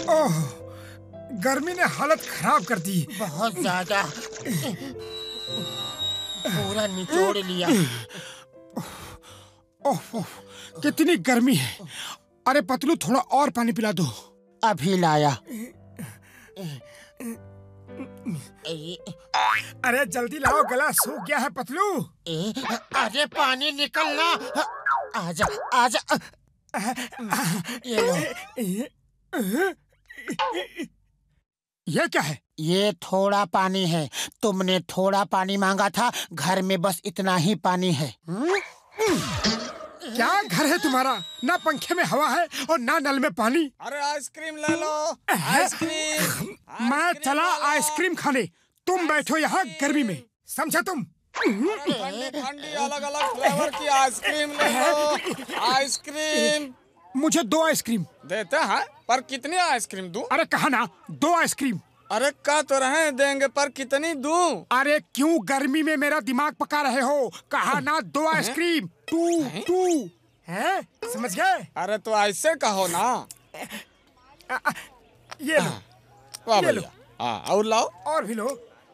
ओह, गर्मी ने हालत खराब कर दी। बहुत ज्यादा, पूरा निचोड़ लिया। ओह, कितनी गर्मी है। अरे पतलू, थोड़ा और पानी पिला दो। अभी लाया। अरे जल्दी लाओ, गला सूख गया है पतलू। अरे पानी निकलना। आजा आजा, ये लो। ये क्या है? ये थोड़ा पानी है। तुमने थोड़ा पानी मांगा था, घर में बस इतना ही पानी है। क्या घर है तुम्हारा? ना पंखे में हवा है और ना नल में पानी। अरे आइसक्रीम ले लो, आइसक्रीम। मैं चला आइसक्रीम खाने, तुम बैठो यहाँ गर्मी में, समझा तुम? ठंडी ठंडी अलग अलग फ्लेवर की आइसक्रीम ले लो। आइसक्रीम मुझे 2 आइसक्रीम देते हैं, पर कितनी आइसक्रीम दूं? अरे कहा ना 2 आइसक्रीम। अरे कह तो रहे देंगे, पर कितनी दूं? अरे क्यों गर्मी में मेरा दिमाग पका रहे हो? कहा ना 2 आइसक्रीम। 2 है, समझ गए? अरे तो ऐसे कहो ना। ये लो, वाह ये लो। भैया। हाँ, और लाओ। और भी लो।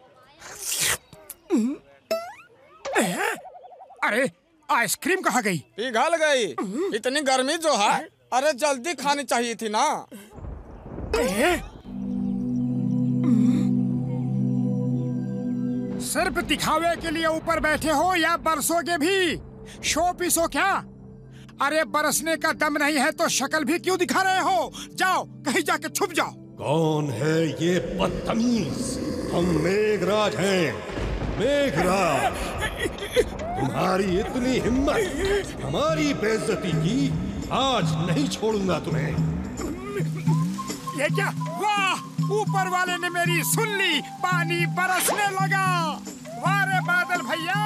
अरे आइसक्रीम कहाँ गई? पिघल गई। इतनी गर्मी जो है, अरे जल्दी खानी चाहिए थी ना। सिर्फ दिखावे के लिए ऊपर बैठे हो या बरसोगे भी? शो पीस हो क्या? अरे बरसने का दम नहीं है तो शक्ल भी क्यों दिखा रहे हो? जाओ कहीं जाके छुप जाओ। कौन है ये बदतमीज? हम मेघराज हैं, मेघराज। तुम्हारी इतनी हिम्मत हमारी बेइज्जती की, आज नहीं छोड़ूंगा तुम्हें। ये क्या? वाह, ऊपर वाले ने मेरी सुन ली, पानी बरसने लगा। वाह रे बादल भैया।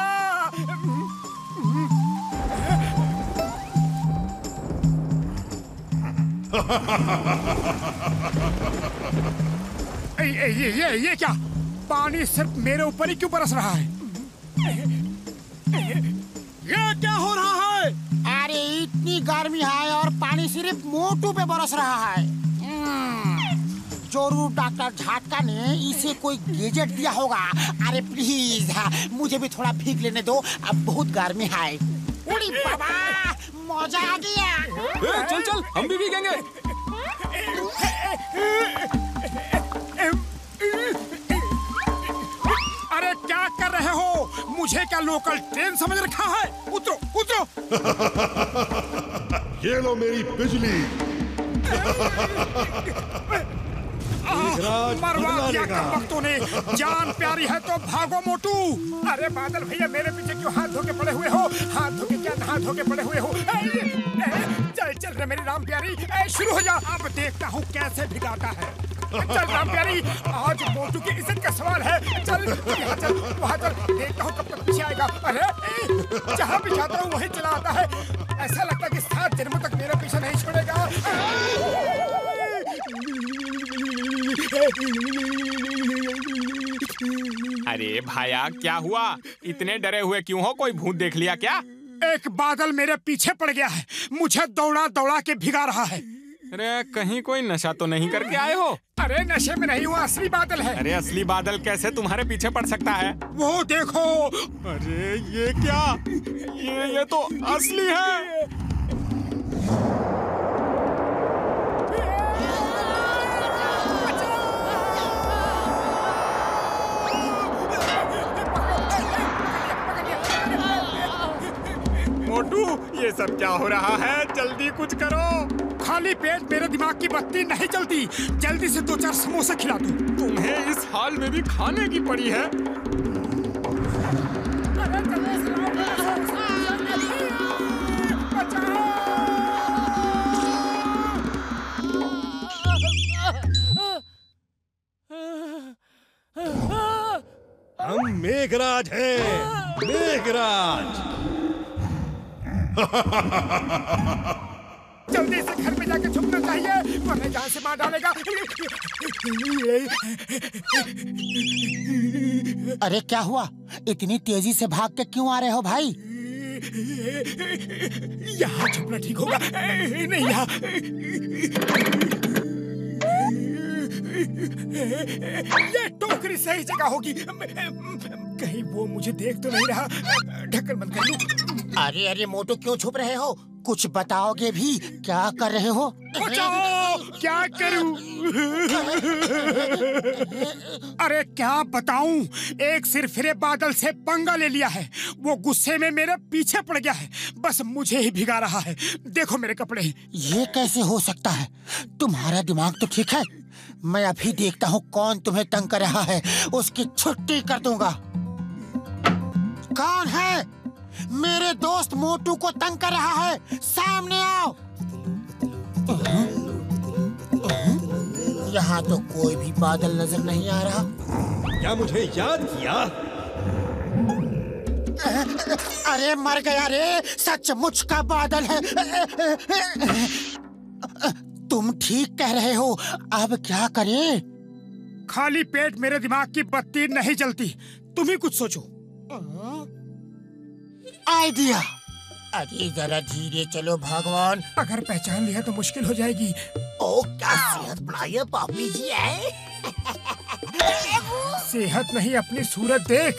ये क्या? पानी सिर्फ मेरे ऊपर ही क्यों बरस रहा है? ये क्या हो रहा है? अरे इतनी गर्मी है और पानी सिर्फ मोटू पे बरस रहा है। जरूर डॉक्टर झाटका ने इसे कोई गैजेट दिया होगा। अरे प्लीज, मुझे भी थोड़ा भीग लेने दो, अब बहुत गर्मी है। उड़ी बाबा, मजा आ गया। चल चल, हम भी भीगेंगे। अरे क्या कर रहे हो? मुझे क्या लोकल ट्रेन समझ रखा है? उतरो उतरो। ये लो मेरी बिजली। मरवा दिया कमबख्तों ने। जान प्यारी है तो भागो मोटू। अरे बादल भैया, मेरे पीछे क्यों हाथ धो के पड़े हुए हो? हाथ धो के क्या नहा धो के पड़े हुए हो? चल चल रे मेरी राम प्यारी, शुरू हो जा। अब देखता हूँ कैसे भिगाता है। चल राम प्यारी, आज मोटू की इज्जत का सवाल है। चल यहाँ चल, वहाँ चल, देखता हूँ कब तक पीछे आएगा। अरे जहाँ भी जाता हूँ वहीं चला आता है। ऐसा लगता है कि 7 जन्मों तक मेरा पीछा नहीं छोड़ेगा। अरे भाया, क्या हुआ? इतने डरे हुए क्यों हो? कोई भूत देख लिया क्या? एक बादल मेरे पीछे पड़ गया है, मुझे दौड़ा दौड़ा के भिगा रहा है। अरे कहीं कोई नशा तो नहीं करके आए हो? अरे नशे में नहीं हुआ, असली बादल है। अरे असली बादल कैसे तुम्हारे पीछे पड़ सकता है? वो देखो। अरे ये क्या? ये तो असली है। मोटू, ये सब क्या हो रहा है? जल्दी कुछ करो। खाली पेट मेरे दिमाग की बत्ती नहीं चलती। जल्दी से 2-4 समोसे खिला दो। तुम्हें इस हाल में भी खाने की पड़ी है? हम मेघराज हैं, मेघराज। जल्दी से घर में जाके छुपना चाहिए, वरना जान से मार डालेगा। अरे क्या हुआ? इतनी तेजी से भाग के क्यों आ रहे हो भाई? यहाँ छुपना ठीक होगा। नहीं यहाँ। ये टोकरी सही जगह होगी। कहीं वो मुझे देख तो नहीं रहा। ढक्कन बंद कर लूं। अरे अरे मोटू, क्यों छुप रहे हो? कुछ बताओगे भी? क्या कर रहे हो? बचाओ! क्या करूं? अरे क्या बताऊं, एक सिरफिरे बादल से पंगा ले लिया है। वो गुस्से में मेरे पीछे पड़ गया है, बस मुझे ही भिगा रहा है। देखो मेरे कपड़े। ये कैसे हो सकता है? तुम्हारा दिमाग तो ठीक है। मैं अभी देखता हूँ कौन तुम्हें तंग कर रहा है, उसकी छुट्टी कर दूंगा। कौन है? मेरे दोस्त मोटू को तंग कर रहा है, सामने आओ। यहाँ तो कोई भी बादल नजर नहीं आ रहा। क्या मुझे याद किया? अरे मर गया रे, सचमुच का बादल है। तुम ठीक कह रहे हो, अब क्या करें? खाली पेट मेरे दिमाग की बत्ती नहीं जलती। तुम ही कुछ सोचो। आइडिया। अरे जरा धीरे चलो भगवान। अगर पहचान लिया तो मुश्किल हो जाएगी। ओ, क्या सेहत बढ़ाई है पापी जी है। सेहत नहीं, अपनी सूरत देख।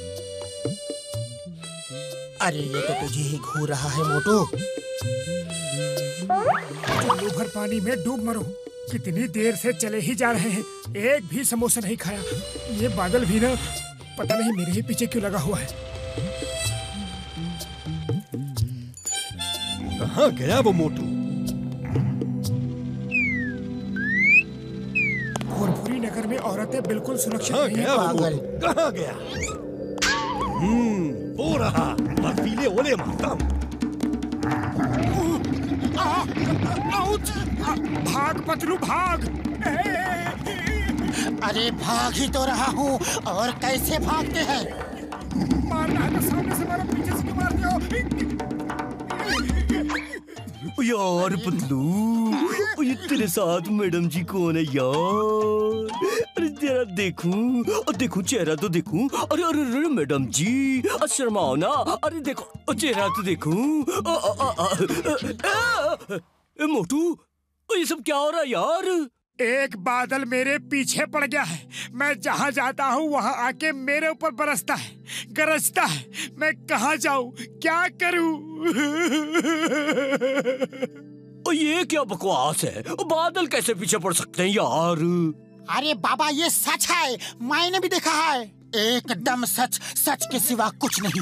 अरे ये तो तुझे ही घूर रहा है मोटू। चुल्लू भर पानी में डूब मरो। कितनी देर से चले ही जा रहे हैं, एक भी समोसा नहीं खाया। ये बादल भी ना, पता नहीं मेरे ही पीछे क्यों लगा हुआ है। कहाँ गया वो मोटू? भोरभूरी नगर में औरतें बिल्कुल सुरक्षित कहाँ नहीं गया हैं। वो पागल। मोटू? कहाँ गया? वो रहा बर्फीले ओले मातम। आउच! भाग पतलू भाग! अरे भाग ही तो रहा हूँ, और कैसे भागते हैं? मारना है तो सामने से मारो, पीछे से क्यों मार दो? यार पतलू, ये तेरे साथ मैडम जी कौन है यार? अरे जरा देखूं, और देखूं चेहरा तो देखूं। अरे अरे अरे मैडम जी, शर्माओ ना। अरे देखो चेहरा तो देखूं। मोटू, ये सब क्या हो रहा है यार? एक बादल मेरे पीछे पड़ गया है। मैं जहाँ जाता हूँ वहाँ आके मेरे ऊपर बरसता है, गरजता है। मैं कहाँ जाऊँ, क्या करूँ? ये क्या बकवास है? बादल कैसे पीछे पड़ सकते हैं यार? अरे बाबा, ये सच है, मैंने भी देखा है। एकदम सच, सच के सिवा कुछ नहीं।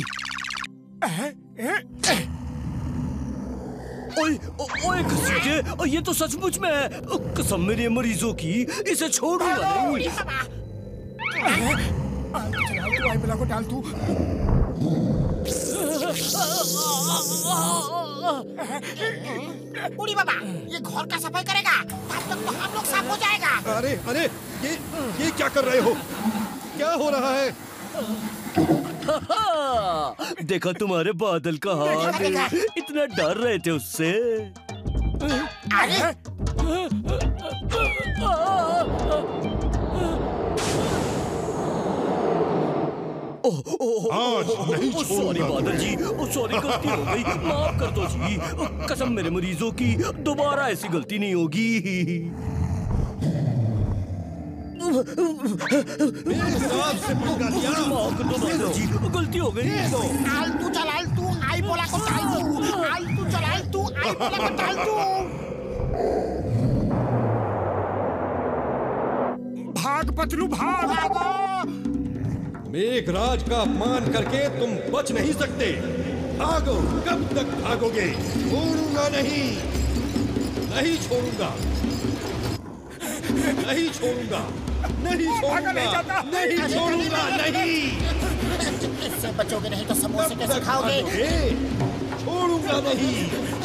ओए घसीटे, ये तो सचमुच में है। कसम मेरे मरीजों की, इसे छोड़ूंगा नहीं। आइबला को डाल तू। उड़ी बाबा, ये घर का सफाई करेगा, तब तक तो हम लोग साफ हो जाएगा। अरे अरे, ये क्या कर रहे हो? क्या हो रहा है? देखा तुम्हारे बादल का हाल, इतना डर रहे थे उससे। अरे आज नहीं सॉरी छोड़ूंगा बादल जी, सॉरी, गलती हो गई, माफ कर दो जी। कसम मेरे मरीजों की, दोबारा ऐसी गलती नहीं होगी। से पंगा लिया। माफ कर दो बादल जी, गलती हो गई। आलतू चल आलतू, आई बोला को डाल तू। आलतू चल आलतू, आई बोला को डाल तू। भाग पतलू भाग! मेघराज का अपमान करके तुम बच नहीं सकते। भागो, कब तक भागोगे? छोड़ूंगा नहीं, नहीं छोड़ूंगा, नहीं छोड़ूंगा, नहीं छोड़ूंगा, नहीं छोड़ूंगा, नहीं। इससे बचोगे नहीं तो समोसे कब कैसे तक खाओगे? भागोगे? छोड़ूंगा नहीं।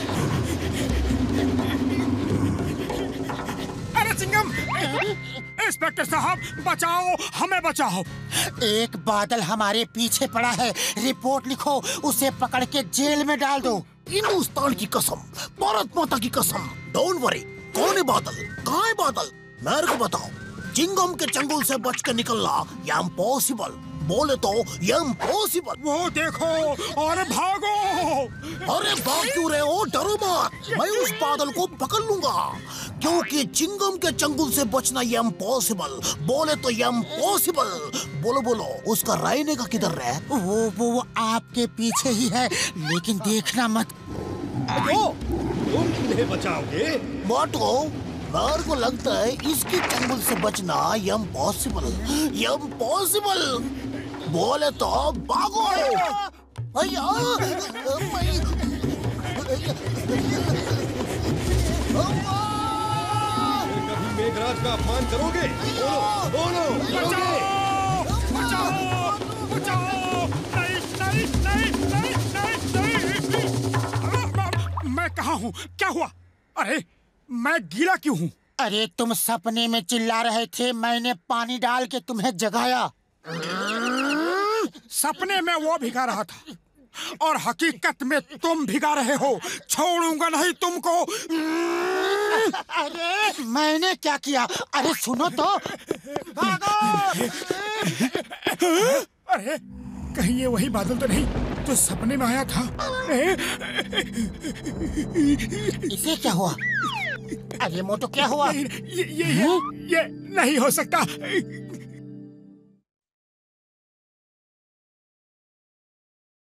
अरे चिंगम! इंस्पेक्टर साहब, बचाओ, हमें बचाओ। एक बादल हमारे पीछे पड़ा है, रिपोर्ट लिखो, उसे पकड़ के जेल में डाल दो। हिंदुस्तान की कसम, भारत माता की कसम, डोंट वरी। कौन है बादल? कहाँ है बादल? मेरे को बताओ। चिंगम के चंगुल से बच के निकलना ये इम्पॉसिबल, बोले तो ये इम्पॉसिबल। वो देखो, और भागो! अरे भाग क्यों रहे हो? डरो मत, मैं उस बादल को पकड़ लूंगा। क्योंकि चिंगम के चंगुल से बचना ये इम्पॉसिबल। बोले तो ये इम्पॉसिबल। बोलो बोलो, उसका रहने का किधर है? वो आपके पीछे ही है, लेकिन देखना मत। तुम इन्हें बचाओगे? मोटू, मेरे को लगता है इसकी चंगुल से बचना ये इम्पॉसिबल। ये इम्पॉसिबल। बोले तो भागो। अय्या, कभी मेघराज का अपमान करोगे? बोलो, बोलो, बचाओ, बचाओ, नहीं। मैं कहाँ हूँ? क्या हुआ? अरे मैं गीला क्यों हूँ? अरे तुम सपने में चिल्ला रहे थे, मैंने पानी डाल के तुम्हें जगाया। सपने में वो भिगा रहा था और हकीकत में तुम भिगा रहे हो। छोड़ूंगा नहीं तुमको। अरे मैंने क्या किया? अरे सुनो तो। भागो! अरे कहीं ये वही बादल तो नहीं जो सपने में आया था? इसे क्या हुआ? अरे मोटू क्या हुआ? ये नहीं हो सकता।